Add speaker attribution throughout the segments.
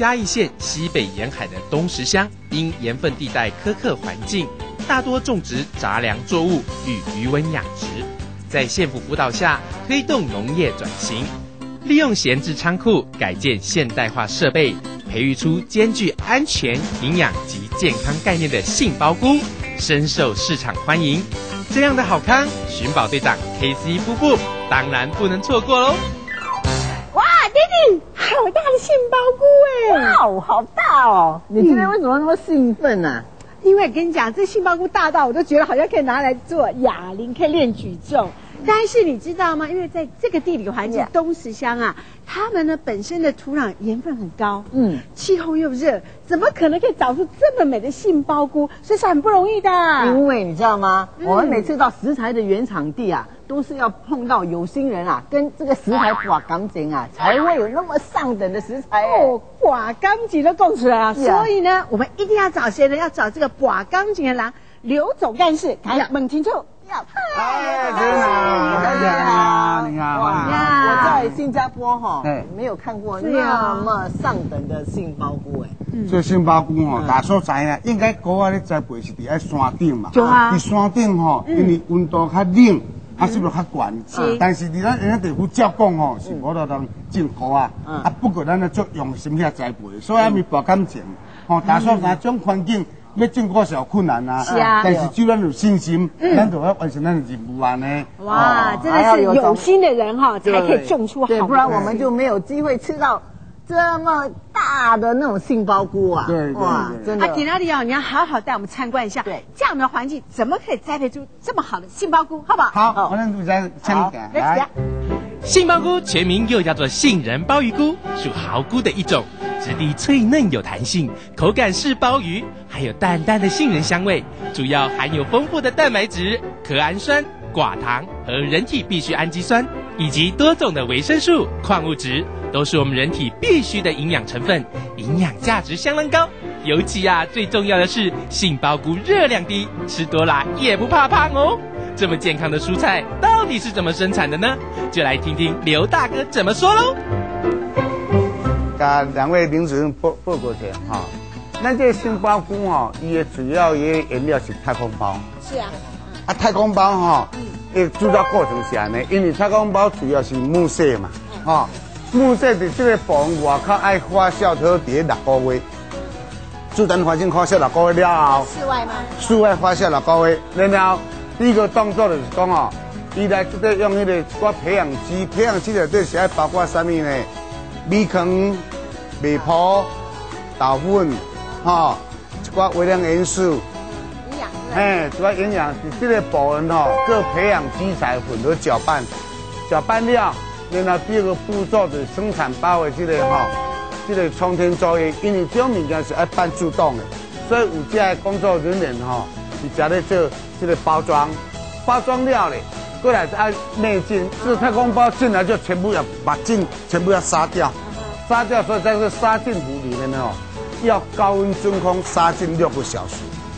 Speaker 1: 嘉义县西北沿海的东石乡，因盐分地带苛刻环境，大多种植杂粮作物与渔温养殖。在县府辅导下，推动农业转型，利用闲置仓库改建现代化设备，培育出兼具安全、营养及健康概念的杏鲍菇，深受市场欢迎。这样的好康，寻宝队长 KC 夫妇当然不能错过喽！
Speaker 2: 哇，弟弟，好大的杏鲍菇哎！
Speaker 3: 哇，好大哦！你今天为什么那么兴奋啊？
Speaker 2: 因为跟你讲，这杏鲍菇大到我都觉得好像可以拿来做哑铃，可以练举重。但是你知道吗？因为在这个地理环境，东石乡啊，他们呢本身的土壤盐分很高，气候又热，怎么可能可以找出这么美的杏鲍菇？所以是很不容易的。
Speaker 3: 因为你知道吗？我们每次到食材的原产地啊，都是要碰到有心人啊，跟这个食材把感情啊，才会有那么上等的食材
Speaker 2: 哦，把感情都供出来啊！所以呢，我们一定要找谁呢？要找这个把感情的人，刘总干事，来猛听处。
Speaker 4: 哎，真好，你好，
Speaker 3: 我在新加坡哈，没有看过那么上等的杏鲍菇哎。
Speaker 4: 这杏鲍菇吼，大家所知啊，应该菇啊咧栽培是伫喺山顶嘛。
Speaker 2: 对啊。
Speaker 4: 伫山顶吼，因为温度较冷，啊是不是较悬？但是伫咱人家地府照讲吼，是无得当种菇啊。啊，不过咱咧做用心遐栽培，所以还没博感情。吼，大家所知这种环境。要种果是有困难啊，是啊，但是只要咱有信心，咱就要完成咱的任务啊呢。
Speaker 2: 哇，真的是有心的人哈，才可以种出好，
Speaker 3: 不然我们就没有机会吃到这么大的那种杏鲍菇啊。
Speaker 4: 对，哇，
Speaker 3: 真的。
Speaker 2: 啊，田老弟哦，你要好好带我们参观一下，对，这样的环境怎么可以栽培出这么好的杏鲍菇，好不好？
Speaker 4: 好，我们就在参观。
Speaker 2: 来，
Speaker 1: 杏鲍菇全名又叫做杏仁鲍鱼菇，属蚝菇的一种。质地脆嫩有弹性，口感是鲍鱼，还有淡淡的杏仁香味，主要含有丰富的蛋白质、壳氨酸、寡糖和人体必需氨基酸，以及多种的维生素、矿物质，都是我们人体必需的营养成分，营养价值相当高。尤其最重要的是杏鲍菇热量低，吃多了也不怕胖哦。这么健康的蔬菜到底是怎么生产的呢？就来听听刘大哥怎么说喽。
Speaker 4: 两位领主任报告一下哈，咱这个杏鲍菇哈，伊的主要的原料是太空包。
Speaker 2: 是啊。
Speaker 4: 啊，太空包哈，伊制造过程是安尼，因为太空包主要是木屑嘛，哈，木屑伫这个部分外口爱发酵，好伫6个月，自然环境发酵6个月了后，
Speaker 2: 室外吗？
Speaker 4: 室外发酵6个月，然后第一个动作就是讲哦，伊来这个用迄个培养基，培养基内底是爱包括什么呢？米糠、米泡、豆粉，一寡微量元素，
Speaker 2: 营养，
Speaker 4: 主要营养是这个部分各培养基材混合搅拌，搅拌了，然后第二个步骤就是生产包的这个冲天作业，因为这种物件是要半自动的，所以有这个工作人员是在咧做这个包装，包装了咧。过来按内浸，这太空包进来就全部要把茎全部要杀掉，杀掉，所以在这个杀菌壶里面要高温真空杀菌6个小时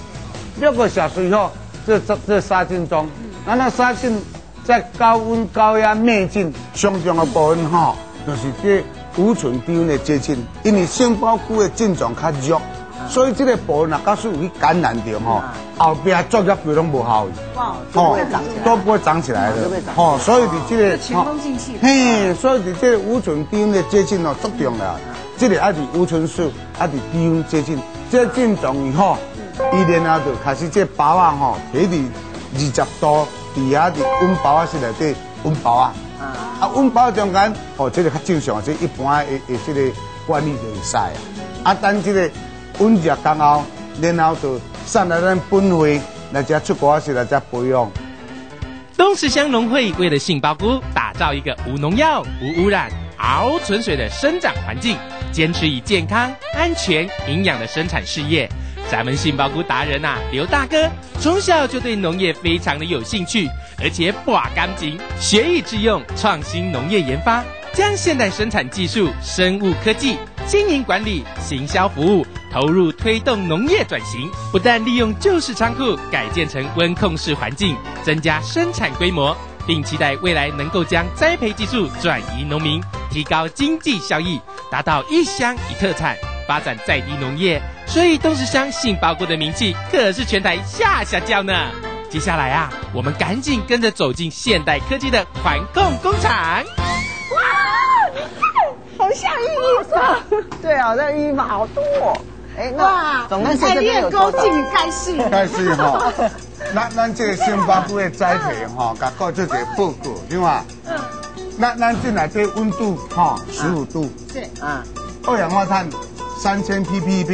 Speaker 4: ，6个小时以后，这杀菌中，那杀菌在高温高压内浸上重的部分就是这无醇低温的接近，因为杏鲍菇的菌种较弱。所以这个部分假使有去感染到后边作业规拢无效都不会长起来的，所以你这个
Speaker 2: 全功尽弃。
Speaker 4: 所以你这个无醇低温的接近足重要，这个要是无醇素，要是低温接近，这菌种以后，伊然后就开始这包啊摕伫20度底下的温包啊室内底温包啊，温包中间这个较正常，这一般的这个管理就会使等这个。温热刚后，然后就送来咱本会来家出国时来家培养。
Speaker 1: 东石乡农会为了杏鲍菇打造一个无农药、无污染、熬纯水的生长环境，坚持以健康、安全、营养的生产事业。咱们杏鲍菇达人刘大哥从小就对农业非常的有兴趣，而且把感情学以致用，创新农业研发，将现代生产技术、生物科技、经营管理、行销服务投入推动农业转型，不但利用旧式仓库改建成温控式环境，增加生产规模，并期待未来能够将栽培技术转移农民，提高经济效益，达到一乡一特产、 发展在地农业，所以东石乡杏鲍菇的名气可是全台下叫呢。接下来啊，我们赶紧跟着走进现代科技的环控工厂。
Speaker 2: 哇，你看，好像玉米棒。
Speaker 3: 对啊，这玉米棒好多哦。哎，那总干事这边有
Speaker 2: 高兴该是。
Speaker 4: 该是哈，咱这个杏鲍菇的栽培哈，甲搞做一个报告，对吗？咱这内底温度哈15度，
Speaker 2: 是
Speaker 4: 二氧化碳3000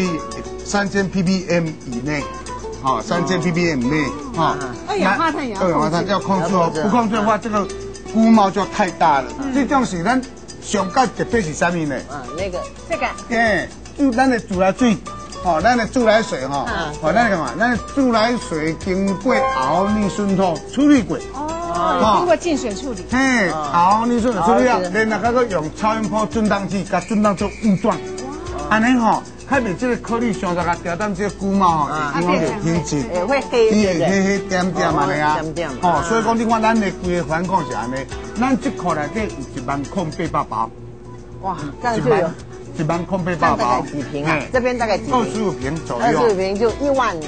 Speaker 4: ppm 以内，好，3000 ppm 以内，哈。
Speaker 2: 二氧化碳
Speaker 4: 要控制哦，不控制的话，这个菇毛就太大了。这种是咱上盖特别是啥物呢？
Speaker 3: 那个
Speaker 2: 这个。
Speaker 4: 就咱的自来水，咱的自来水咱干嘛？咱的自来水经过熬逆渗透处理过。
Speaker 2: 经过净水处理。
Speaker 4: 熬逆渗透处理啊，然后再用超音波震荡器，把震荡做雾状。安尼较袂这个颗粒上下调淡这个菇毛因为就天质，
Speaker 3: 会黑
Speaker 4: 黑点点安尼啊。所以讲你看咱的规个环控是安尼，咱这块内底有10800包。
Speaker 3: 哇，这样就有。
Speaker 4: 10800
Speaker 3: 包，大概几瓶啊？这边大概几瓶
Speaker 4: ？25瓶左右。
Speaker 3: 25瓶就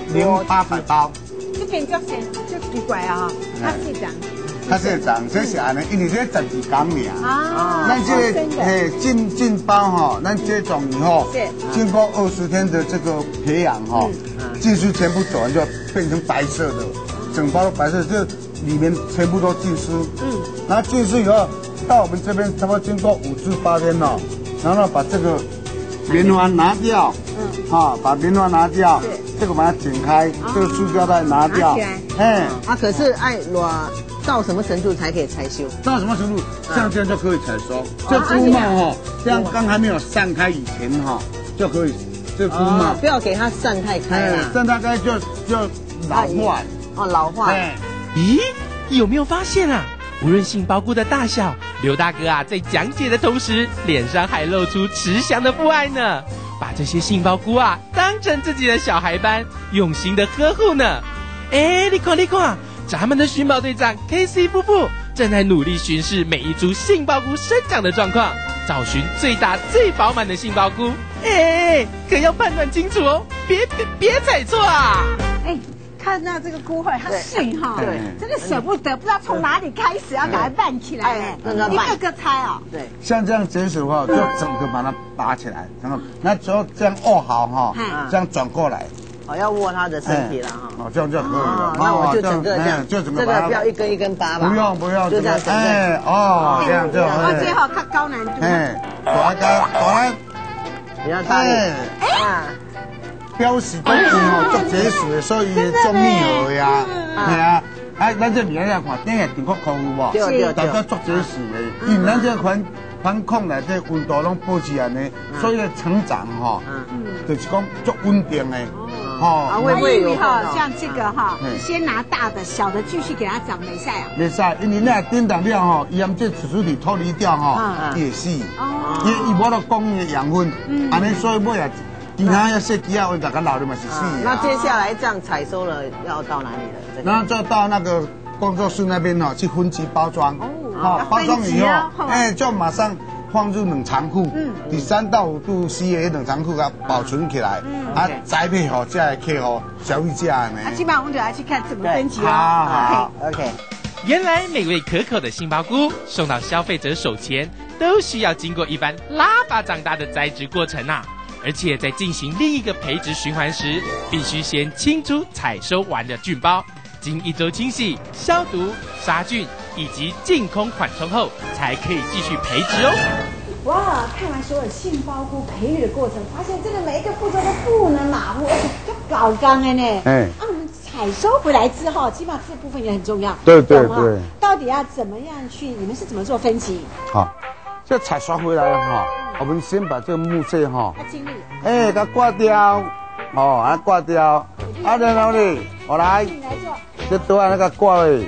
Speaker 3: 10800
Speaker 4: 包。
Speaker 2: 这边就奇怪啊，它是这样。
Speaker 4: 它是这样，这是安尼，因为这12天尔。咱这个进包咱这种以后，经过20天的这个培养技术全部走完就变成白色的，整包都白色，这里面全部都浸湿。然后浸湿以后到我们这边差不多经过5至8天然后把这个棉花拿掉，把棉花拿掉，这个把它剪开，这个塑胶袋拿掉，
Speaker 3: 可是到什么程度才可以采收？
Speaker 4: 到什么程度，像这样就可以采收。这菇帽这样刚还没有散开以前就可以，这菇帽
Speaker 3: 不要给它散太开了，
Speaker 4: 散太开就老化。
Speaker 3: 老化。
Speaker 1: 咦，有没有发现啊？无论杏鲍菇的大小，刘大哥啊，在讲解的同时，脸上还露出慈祥的父爱呢，把这些杏鲍菇啊当成自己的小孩般用心的呵护呢。你看，咱们的寻宝队长 KC 夫妇正在努力巡视每一株杏鲍菇生长的状况，找寻最大最饱满的杏鲍菇。可要判断清楚哦，别踩错啊！
Speaker 2: 看到这个菇会它碎真的舍不得，不知道从哪里开始要把它拌起来一个个拆
Speaker 3: 对，
Speaker 4: 像这样结束的话，就整个把它拔起来，然后那只要这样握好这样转过来。
Speaker 3: 要握它的身体了
Speaker 4: 这样就可以了。
Speaker 3: 那我就整个这样，
Speaker 4: 就整个
Speaker 3: 这个不要一根一根拔吧。
Speaker 4: 不用，
Speaker 3: 就这样整个。
Speaker 4: 这样就。
Speaker 2: 最好看高难度。
Speaker 4: 大
Speaker 3: 比较大力。
Speaker 4: 标示都做结实，所以做密合呀。咱这面来看，顶下电锅烤有无？
Speaker 3: 对，
Speaker 4: 大家做结实的，因为咱这环控内底温度拢保持安尼，所以成长就是讲足稳定的。
Speaker 2: 会不会有像这个先拿大的，小的继续给它长没晒啊？
Speaker 4: 没晒，因为那叮当了伊这土质里脱离掉也死，伊无了供应的养分，安尼所以尾也。其他要设计我大家老的嘛是死。
Speaker 3: 那接下来这样采收了，要到哪里了？
Speaker 4: 然后就到那个工作室那边去分级包装。包装以后，就马上放入冷藏库，第3到5度 C 的冷藏库给它保存起来，栽培好这个客户消费者呢。
Speaker 2: 基本上我们就要去看怎么分级
Speaker 3: 好 OK。
Speaker 1: 原来美味可口的杏鲍菇送到消费者手前，都需要经过一番拉拔长大的栽植过程啊。而且在进行另一个培植循环时，必须先清出采收完的菌包，经1周清洗、消毒、杀菌以及净空缓冲后，才可以继续培植哦。
Speaker 2: 哇，看完所有杏鲍菇培育的过程，发现真的每一个步骤都不能马虎，而且就搞纲的呢。我们采收回来之后，基本上这部分也很重要。
Speaker 4: 对。
Speaker 2: 到底要怎么样去？你们是怎么做分级？
Speaker 4: 这采收回来我们先把这个木屑
Speaker 2: 清理，
Speaker 4: 给它刮掉，刮掉，然后呢，来这都按那个刮开，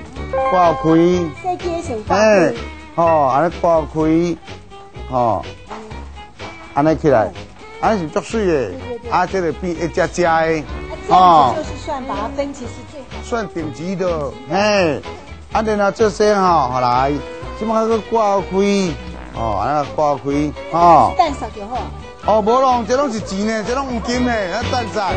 Speaker 4: 安尼刮开，安尼起来，安尼是足水的，这个变一只的，
Speaker 2: 就是算把它分级是最好，
Speaker 4: 算顶级的，然后这些来，这么个刮开。安尼刮开，
Speaker 2: 蛋少就好。
Speaker 4: 哦，无咯，这拢是钱呢，这拢黄金呢，赞赞。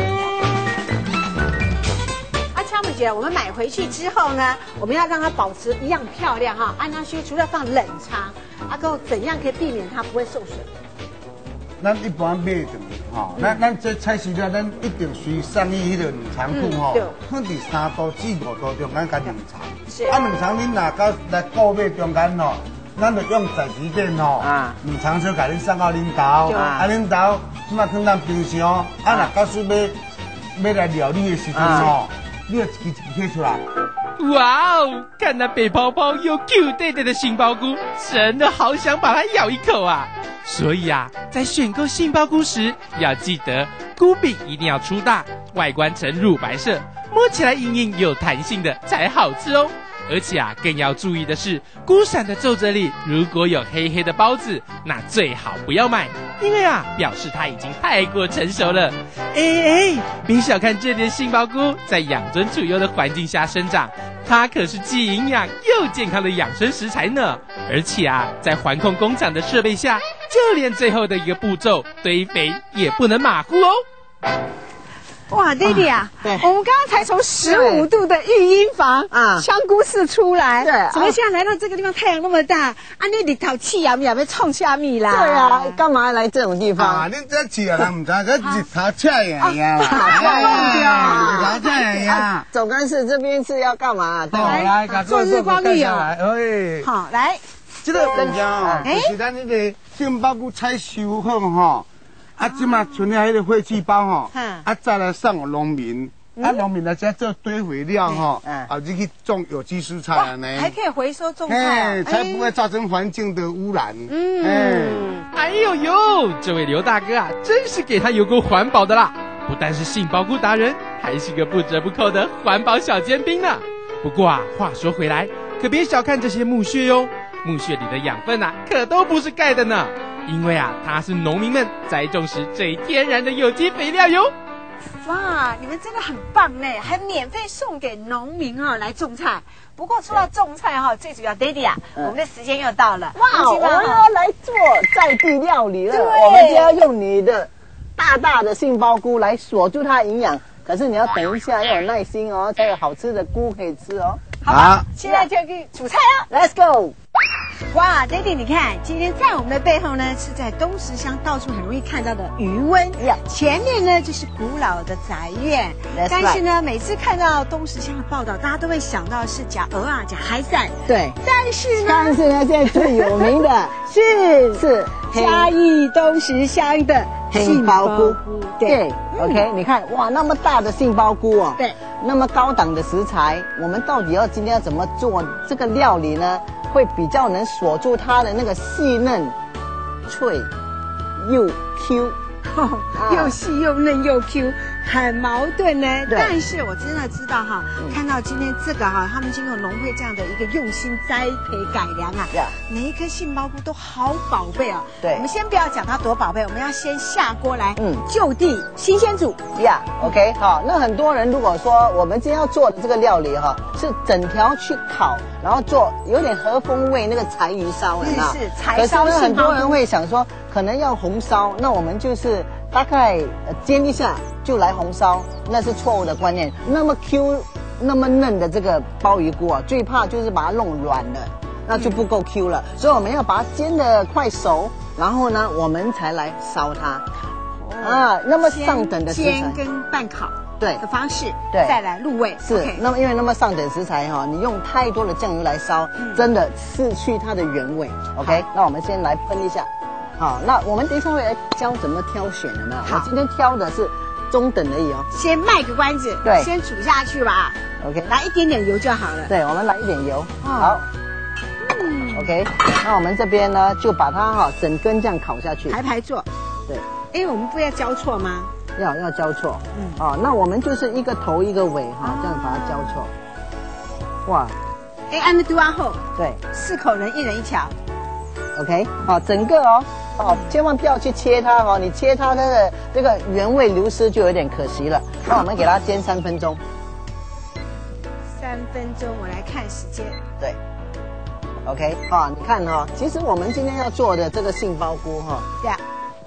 Speaker 2: 乔姆姐，我们买回去之后呢，我们要让它保持一样漂亮哈。安装区除了放冷藏，阿公怎样可以避免它不会受损？
Speaker 4: 咱一般买的吼，咱这菜饲料，咱一定需送去迄个冷藏库吼，放伫3度至5度中间加冷藏。是。啊，冷藏恁若到来购买中间吼，咱就用在时间吼，冷藏车甲恁送到恁兜，恁兜即马放咱冰箱，若到时要来料理的时阵吼。你要一支贴出来。
Speaker 1: 哇哦，看那白泡泡又 Q 弟弟的杏鲍菇，真的好想把它咬一口啊！所以啊，在选购杏鲍菇时，要记得菇柄一定要粗大，外观呈乳白色，摸起来硬硬有弹性的才好吃哦。而且啊，更要注意的是，菇伞的皱褶里如果有黑黑的包子，那最好不要买，因为啊，表示它已经太过成熟了。别小看这里的杏鲍菇，在养尊处优的环境下生长，它可是既营养又健康的养生食材呢。而且啊，在环控工厂的设备下，就连最后的一个步骤堆肥也不能马虎哦。
Speaker 2: 哇，弟弟啊，
Speaker 3: 对，
Speaker 2: 我们刚刚才从15度的育婴房香菇室出来，对，怎么现在来到这个地方，太阳那么大，你里头气呀咪被冲下米啦？
Speaker 3: 对啊，干嘛来这种地方？
Speaker 4: 啊，恁这气啊，人唔知，这日头赤呀呀，日头赤呀呀。
Speaker 3: 总干事这边是要干嘛？
Speaker 2: 来做日光浴哦。好，来，
Speaker 4: 这个物件哦，就是咱那个杏鲍菇采收好吼。即马存了迄个废弃包吼，再来送给农民，农民来这做堆肥料吼，你去种有机蔬菜呢，
Speaker 2: 还可以回收种菜，
Speaker 4: 才不会造成环境的污染。
Speaker 1: 哎呦呦，这位刘大哥啊，真是给他有够环保的啦！不但是杏鲍菇达人，还是个不折不扣的环保小尖兵呢。不过啊，话说回来，可别小看这些木屑哟，木屑里的养分啊，可都不是盖的呢。因为啊，它是农民们栽种时最天然的有机肥料哟。
Speaker 2: 哇，你们真的很棒呢，还免费送给农民来种菜。不过说到种菜最主要 ，Daddy 啊，我们的时间又到了。
Speaker 3: 哇，我们要来做在地料理了。我们就要用你的大大的杏鲍菇来锁住它的营养。可是你要等一下，要有耐心哦，才有好吃的菇可以吃哦。
Speaker 2: 好吧，现在就去煮菜了。
Speaker 3: Let's go。
Speaker 2: 哇 ，Daddy， 你看，今天在我们的背后呢，是在东石乡到处很容易看到的渔温，前面呢就是古老的宅院。但是呢，每次看到东石乡的报道，大家都会想到是假鹅啊、假海胆。
Speaker 3: 对，
Speaker 2: 但是
Speaker 3: 呢，现在最有名的是
Speaker 2: 嘉义东石乡的杏鲍菇。
Speaker 3: 对 ，OK， 你看，哇，那么大的杏鲍菇哦，
Speaker 2: 对，
Speaker 3: 那么高档的食材，我们到底今天要怎么做这个料理呢？会比较能锁住它的那个细嫩、脆又 Q，
Speaker 2: 又细又嫩又 Q， 很矛盾呢。但是我真的知道看到今天这个他们经过农会这样的一个用心栽培改良每一颗杏鲍菇都好宝贝哦。对，我们先不要讲它多宝贝，我们要先下锅来，就地新鲜煮。
Speaker 3: OK， 好，那很多人如果说我们今天要做的这个料理是整条去烤，然后做有点和风味那个柴鱼烧，
Speaker 2: 是柴烧杏鲍菇。
Speaker 3: 可是很多人会想说，可能要红烧，那我们就是大概煎一下就来红烧，那是错误的观念。那么 Q 那么嫩的这个鲍鱼菇最怕就是把它弄软了，那就不够 Q 了。所以我们要把它煎得快熟，然后呢，我们才来烧它。那么上等的食材，
Speaker 2: 煎跟半烤的方式，再来入味。
Speaker 3: 是，那么因为那么上等食材你用太多的酱油来烧，真的失去它的原味。OK， 那我们先来喷一下。好，那我们等一下会来教怎么挑选的呢？我今天挑的是中等而已哦。
Speaker 2: 先卖个关子，对，先煮下去吧。
Speaker 3: OK，
Speaker 2: 来一点点油就好了。
Speaker 3: 对，我们来一点油。好。OK， 那我们这边呢就把它整根这样烤下去，
Speaker 2: 排排做。
Speaker 3: 对。
Speaker 2: 我们不要交错吗？
Speaker 3: 要交错。那我们就是一个头一个尾这样把它交错。哇。
Speaker 2: 按的多后。
Speaker 3: 对。
Speaker 2: 4口人，1人1条。
Speaker 3: OK， 整个千万不要去切它你切它的这个原味流失就有点可惜了。那我们给它煎3分钟。
Speaker 2: 3分钟，我来看时间。
Speaker 3: 对。OK， 你看其实我们今天要做的这个杏鲍菇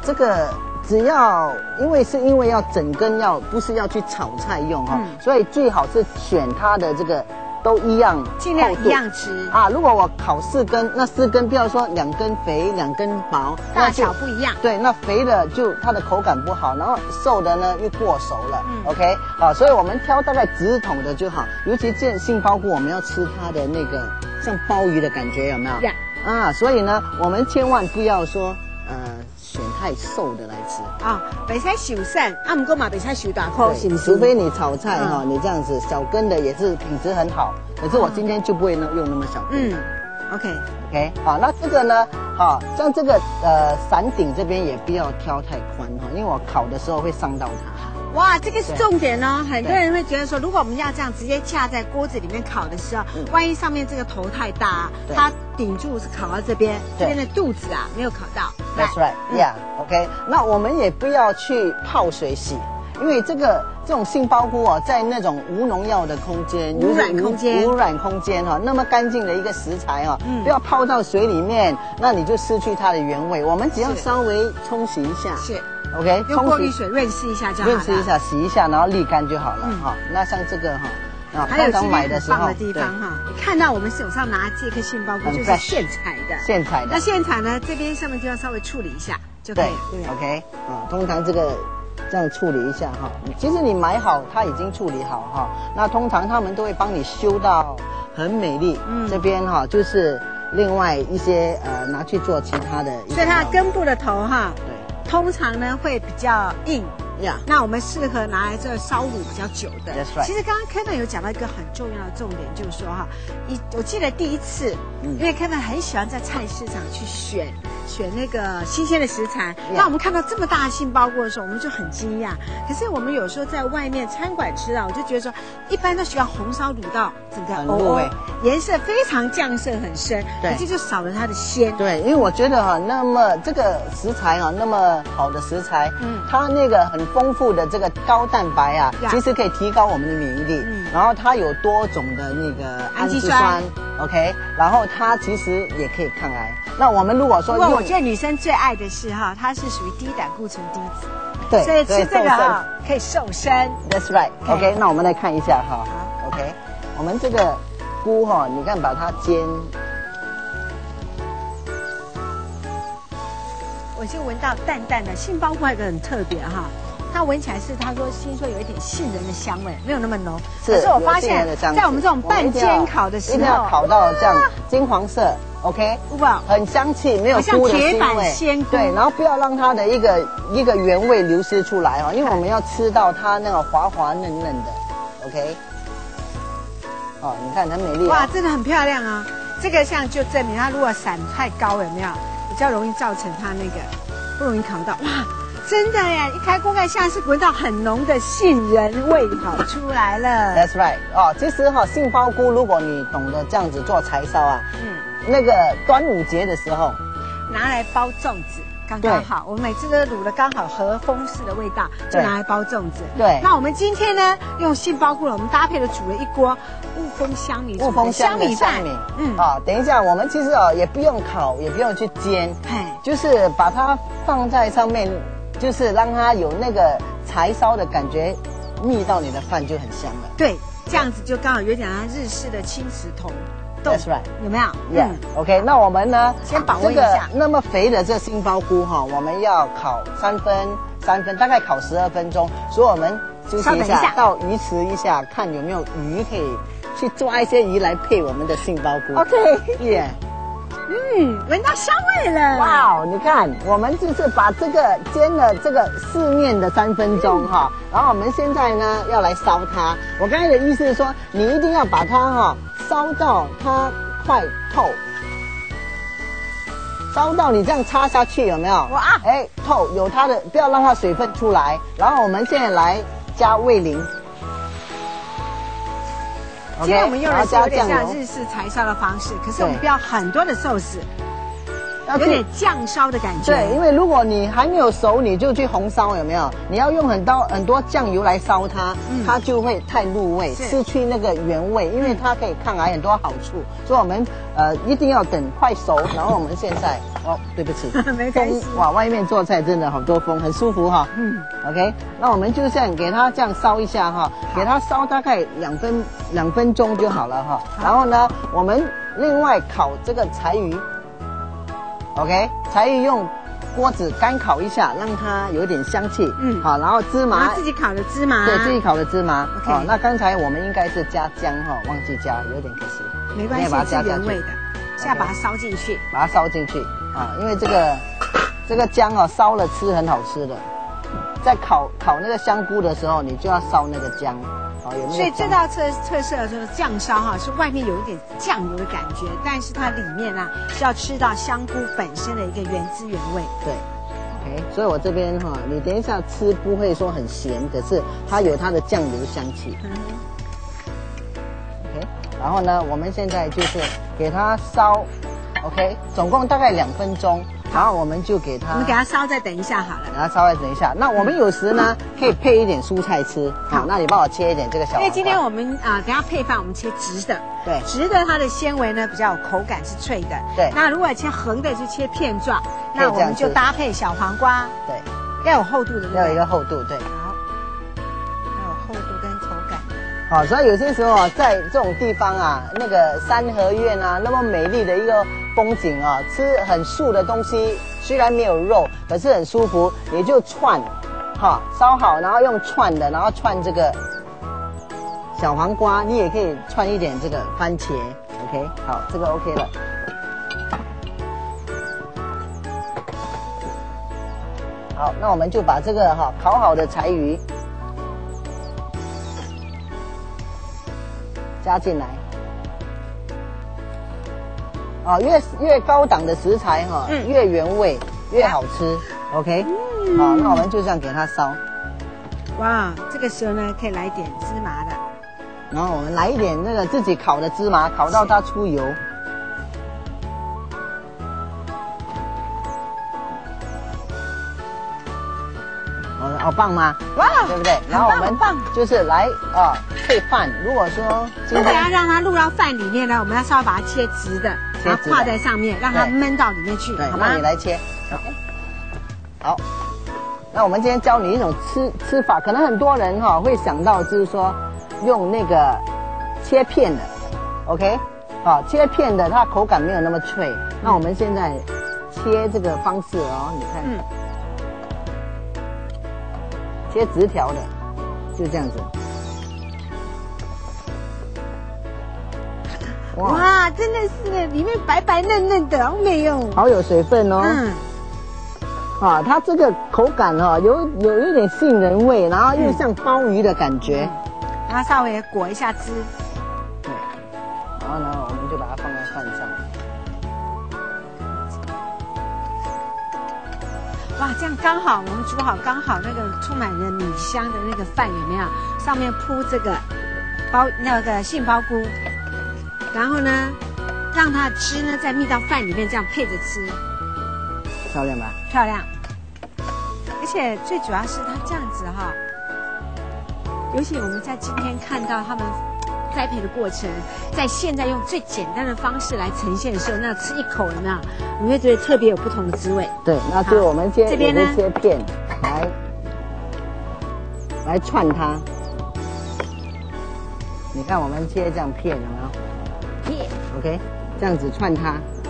Speaker 3: 这个只要因为要整根不是要去炒菜用哈，所以最好是选它的这个都一样，
Speaker 2: 尽量一样吃
Speaker 3: 啊。如果我烤4根，那4根不要说2根肥2根薄，
Speaker 2: 大小不一样。
Speaker 3: 对，那肥的就它的口感不好，然后瘦的呢又过熟了。OK， 好，所以我们挑大概直筒的就好。尤其这杏鲍菇，我们要吃它的那个像鲍鱼的感觉，有没有？啊，所以呢，我们千万不要说选太瘦的来吃
Speaker 2: 啊，袂使受散，啊，不过嘛袂使受大颗，是不是？
Speaker 3: 除非你炒菜哈，你这样子小根的也是品质很好，可是我今天就不会用那么小根。OK， 好，那这个呢，好，像这个伞顶这边也不要挑太宽哈，因为我烤的时候会伤到它。
Speaker 2: 哇，这个是重点哦！很多人会觉得说，如果我们要这样直接架在锅子里面烤的时候，万一上面这个头太大，它顶住是烤到这边，这边的肚子啊没有烤到。
Speaker 3: That's right, yeah, OK。那我们也不要去泡水洗，因为这种杏鲍菇哦，在那种无农药的空间、
Speaker 2: 无染
Speaker 3: 空间哈，那么干净的一个食材哈，不要泡到水里面，那你就失去它的原味。我们只要稍微冲洗一下。
Speaker 2: 是。
Speaker 3: OK，
Speaker 2: 用过滤水润湿一下就好了。
Speaker 3: 润湿一下，洗一下，然后沥干就好了。好，那像这个哈，
Speaker 2: 还有今天很棒的地方哈，你看到我们手上拿这颗杏鲍菇就是现采的。
Speaker 3: 现采的。
Speaker 2: 那现采呢，这边上面就要稍微处理一下就可以。
Speaker 3: 对 ，OK， 啊，通常这个这样处理一下哈。其实你买好，它已经处理好哈。那通常他们都会帮你修到很美丽。这边哈就是另外一些拿去做其他的。
Speaker 2: 所以它的根部的头哈。通常呢会比较硬，那我们适合拿来这烧卤比较久的。其实刚刚 Kevin 有讲到一个很重要的重点，就是说哈，我记得第一次，因为 Kevin 很喜欢在菜市场去选那个新鲜的食材，那我们看到这么大的杏鲍菇的时候，我们就很惊讶。可是我们有时候在外面餐馆吃啊，我就觉得说，一般都喜欢红烧卤到整个
Speaker 3: 入味，
Speaker 2: 颜色非常酱色很深，可是就少了它的鲜。
Speaker 3: 对，因为我觉得哈，那么这个食材啊，那么好的食材，它那个很丰富的这个高蛋白啊，其实可以提高我们的免疫力。然后它有多种的那个氨基酸 ，OK， 然后它其实也可以抗癌。那我们如果说，
Speaker 2: 我觉得女生最爱的是哈，它是属于低胆固醇低脂，
Speaker 3: 对，
Speaker 2: 所以吃这个哈可以瘦身。
Speaker 3: That's right， OK， 那我们来看一下哈 ，OK， 我们这个菇哈，你看把它煎。
Speaker 2: 我就闻到淡淡的杏鲍菇，还有一个很特别哈，它闻起来是他说听说有一点杏仁的香味，没有那么浓。可是我发现，在我们这种半煎烤的时候，
Speaker 3: 一定要烤到这样金黄色 ，OK， 很香气，没有菇的腥味。对，然后不要让它的一个原味流失出来哦，因为我们要吃到它那个滑滑嫩嫩的 ，OK。哦，你看很美丽。
Speaker 2: 哇，真的很漂亮啊！这个像就证明它如果伞太高有没有？比较容易造成它那个不容易烤到。哇，真的耶！一开锅盖，现在是闻到很浓的杏仁味跑出来了。
Speaker 3: That's right。哦，其实哈，杏鲍菇如果你懂得这样子做柴烧啊，那个端午节的时候
Speaker 2: 拿来包粽子。刚刚好，我们每次都卤的刚好和风式的味道，就拿来包粽子。
Speaker 3: 对，
Speaker 2: 那我们今天呢，用杏鲍菇，我们搭配了煮了一锅雾峰香米饭。
Speaker 3: 等一下，我们其实也不用烤，也不用去煎，就是把它放在上面，就是让它有那个柴烧的感觉，蜜到你的饭就很香了。
Speaker 2: 对，这样子就刚好有点日式的青石头。
Speaker 3: That's right，
Speaker 2: 有没有
Speaker 3: ？OK， 那我们呢？
Speaker 2: 先保温一下。
Speaker 3: 那么肥的这杏鲍菇哈，我们要烤3分，大概烤12分钟。所以我们休息一下，到鱼池一下，看有没有鱼可以去抓一些鱼来配我们的杏鲍菇。
Speaker 2: OK， 闻到香味了。
Speaker 3: 哇，你看，我们就是把这个煎了这个4面的3分钟哈，然后我们现在呢要来烧它。我刚才的意思是说，你一定要把它哈。烧到它快透，烧到你这样插下去有没有？哇！透有它的，不要让它水分出来。然后我们现在来加味淋。
Speaker 2: 今天我们用的是有点像日式柴烧的方式，可是我们不要很多的寿司。 有点酱烧的感觉。
Speaker 3: 对，因为如果你还没有熟，你就去红烧，有没有？你要用很多酱油来烧它，它就会太入味，失去那个原味，因为它可以抗癌很多好处。所以我们一定要等快熟，然后我们现在对不起，
Speaker 2: 没关系。
Speaker 3: 哇，外面做菜真的好多风，很舒服哈。OK， 那我们就这样给它这样烧一下哈，给它烧大概2分钟就好了哈。然后呢，我们另外烤这个柴鱼。OK， 柴鱼用锅子干烤一下，让它有点香气。好，然后芝麻，
Speaker 2: 自己烤的芝麻，
Speaker 3: 对自己烤的芝麻。
Speaker 2: OK，
Speaker 3: 那刚才我们应该是加姜哈，忘记加，有点可惜。
Speaker 2: 没关系，是原味的。现在把它烧进去，
Speaker 3: 把它烧进去啊，因为这个姜啊烧了吃很好吃的。在烤那个香菇的时候，你就要烧那个姜。
Speaker 2: 所以这道特色就是酱烧哈，是外面有一点酱油的感觉，但是它里面啊是要吃到香菇本身的一个原汁原味。
Speaker 3: 对 ，OK， 所以我这边哈，你等一下吃不会说很咸，可是它有它的酱油香气。OK， 然后呢，我们现在就是给它烧 ，OK， 总共大概2分钟。然后我们就给它，
Speaker 2: 我们给它烧再等一下好了。
Speaker 3: 给它烧再等一下。那我们有时呢可以配一点蔬菜吃。好，那你帮我切一点这个小黄瓜。
Speaker 2: 因为今天我们等下配饭我们切直的，
Speaker 3: 对，
Speaker 2: 直的它的纤维呢比较有口感，是脆的。
Speaker 3: 对。
Speaker 2: 那如果切横的就切片状，那我们就搭配小黄瓜。
Speaker 3: 对，
Speaker 2: 要有厚度的，对不对？
Speaker 3: 要有一个厚度，对。
Speaker 2: 好，要有厚度跟口感。
Speaker 3: 好，所以有些时候啊，在这种地方啊，那个三合院啊，那么美丽的一个风景啊，吃很素的东西，虽然没有肉，可是很舒服。也就串，哈，烧好，然后用串的，然后串这个小黄瓜，你也可以串一点这个番茄 ，OK， 好，这个 OK 了。好，那我们就把这个烤好的柴鱼加进来。越高档的食材越原味，越好吃。OK， 好，那我们就这样给它烧。
Speaker 2: 哇，这个时候呢，可以来一点芝麻的。
Speaker 3: 然后我们来一点那个自己烤的芝麻，烤到它出油。好棒吗？
Speaker 2: 哇，
Speaker 3: 对不对？然后我们就是来配饭。如果说
Speaker 2: 如果要让它入到饭里面呢，我们要稍微把它切直的，然后挂在上面，让它焖到里面去，好吗？
Speaker 3: 那你来切。好。那我们今天教你一种吃法，可能很多人会想到，就是说用那个切片的 ，OK， 好，切片的它口感没有那么脆。那我们现在切这个方式你看。切直条的，就这样子。
Speaker 2: 哇，真的是里面白白嫩嫩的，好美哦，
Speaker 3: 好有水分哦。它这个口感有一点杏仁味，然后又像鲍鱼的感觉。
Speaker 2: 然后稍微裹一下汁。
Speaker 3: 对。然后呢，我们就把它放在饭上。
Speaker 2: 哇，这样刚好，我们煮好刚好那个充满了米香的那个饭有没有？上面铺这个那个杏鲍菇，然后呢，让它的汁呢再蜜到饭里面，这样配着吃，
Speaker 3: 漂亮吧？
Speaker 2: 漂亮。而且最主要是它这样子尤其我们在今天看到他们栽培的过程，在现在用最简单的方式来呈现的时候，那吃一口有没有？你会觉得特别有不同的滋味。
Speaker 3: 对，那就我们
Speaker 2: 这边呢
Speaker 3: 切片来串它。你看我们切这样片有没有？片 ，OK， 这样子串它。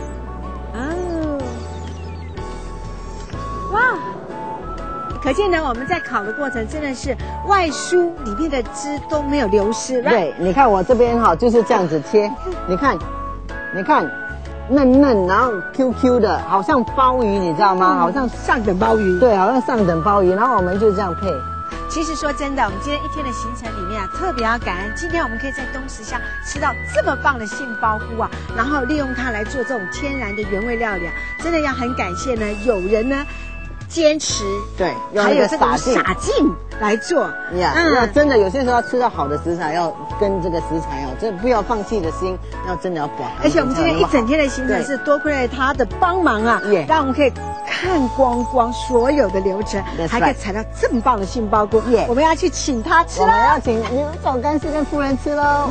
Speaker 2: 哇！可见呢，我们在烤的过程真的是外酥里面的汁都没有流失。
Speaker 3: 对，你看我这边就是这样子切，你看，嫩嫩，然后 QQ 的，好像鲍鱼，你知道吗？好像
Speaker 2: 上等鲍鱼。
Speaker 3: 对，好像上等鲍鱼。然后我们就这样配。
Speaker 2: 其实说真的，我们今天一天的行程里面特别要感恩，今天我们可以在东石乡吃到这么棒的杏鲍菇然后利用它来做这种天然的原味料理真的要很感谢呢，有人呢坚持，
Speaker 3: 对，
Speaker 2: 还有这种
Speaker 3: 洒劲
Speaker 2: 洒劲来做
Speaker 3: 呀。要真的有些时候要吃到好的食材，要跟这个食材哦，这不要放弃的心，要真的要保。
Speaker 2: 而且我们今天一整天的行程是多亏了他的帮忙啊，让我们可以看光所有的流程，还可以采到这么棒的杏鲍菇。我们要去请他吃了，
Speaker 3: 我们要请刘总干事跟夫人吃喽。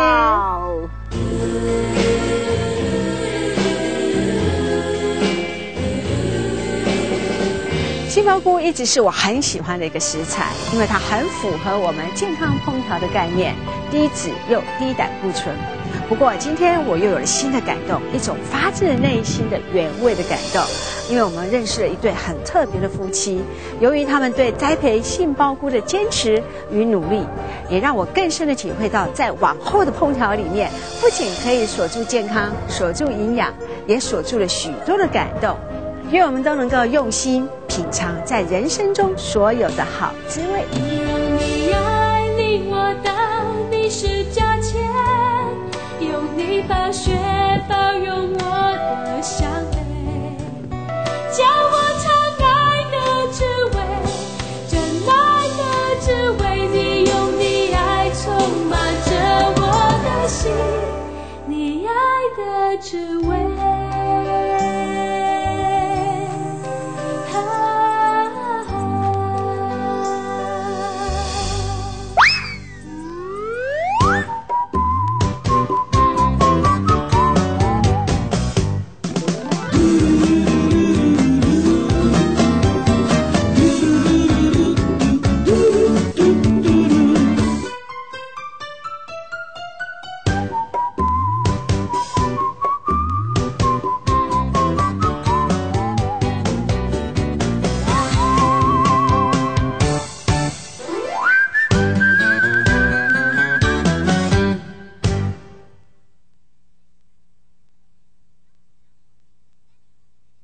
Speaker 2: 杏鲍菇一直是我很喜欢的一个食材，因为它很符合我们健康烹调的概念，低脂又低胆固醇。不过今天我又有了新的感动，一种发自内心的原味的感动，因为我们认识了一对很特别的夫妻，由于他们对栽培杏鲍菇的坚持与努力，也让我更深的体会到，在往后的烹调里面，不仅可以锁住健康、锁住营养，也锁住了许多的感动。愿我们都能够用心品尝在人生中所有的好滋味。
Speaker 5: 你爱你我到你是价钱，用你暴雪包容我的伤悲，叫我尝爱的滋味，真爱的滋味，你用你爱充满着我的心，你爱的滋味。